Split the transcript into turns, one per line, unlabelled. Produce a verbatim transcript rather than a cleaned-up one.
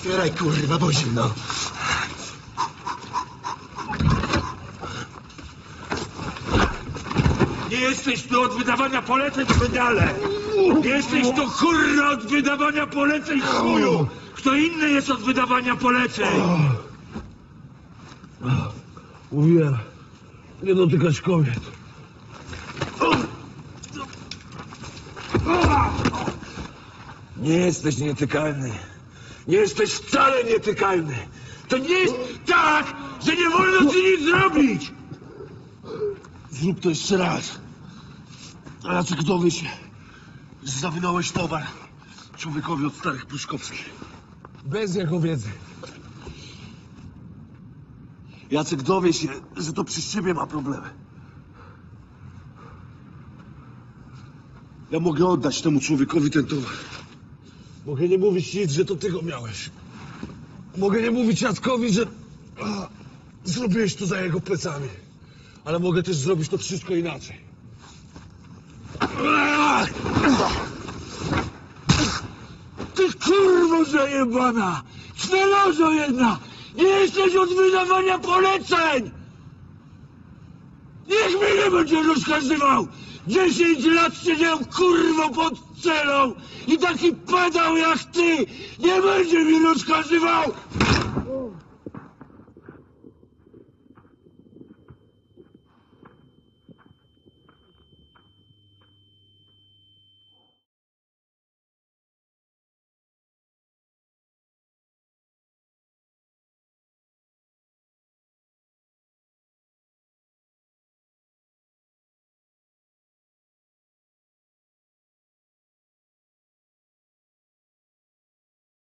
Otwieraj, kurwa, bo zimno.
Nie jesteś tu od wydawania poleceń, pedale! Nie jesteś tu, kurwa, od wydawania poleceń, chuju! Kto inny jest od wydawania poleceń?
Mówiłem, nie dotykać kobiet.
Nie jesteś nietykalny. Nie jesteś wcale nietykalny. To nie jest tak, że nie wolno ci nic zrobić!
Zrób to jeszcze raz. A Jacek dowie się, że zawinąłeś towar człowiekowi od starych Pruszkowskich. Bez jego wiedzy. Jacek dowie się, że to przy szybie ma problemy. Ja mogę oddać temu człowiekowi ten towar. Mogę nie mówić nic, że to ty go miałeś. Mogę nie mówić Jackowi, że a, zrobiłeś to za jego plecami. Ale mogę też zrobić to wszystko inaczej.
Ty kurwo zajebana! Cnelozo jedna! Nie jesteś od wydawania poleceń! Niech mnie nie będzie rozkazywał! Dziesięć lat siedziałem kurwo pod celą i taki pedał jak ty nie będzie mi rozkazywał!